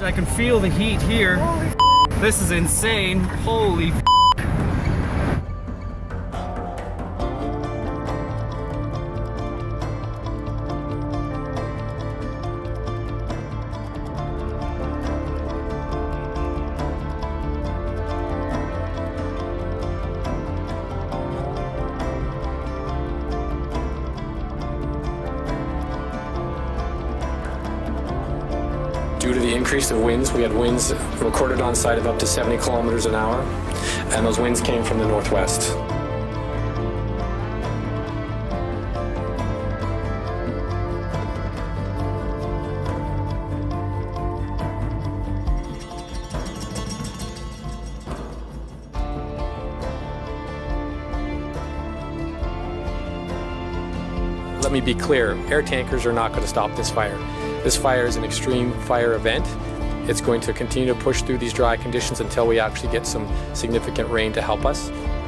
I can feel the heat here. This is insane. Holy Due to the increase of winds, we had winds recorded on site of up to 70 kilometers an hour, and those winds came from the northwest. Let me be clear, air tankers are not going to stop this fire. This fire is an extreme fire event. It's going to continue to push through these dry conditions until we actually get some significant rain to help us.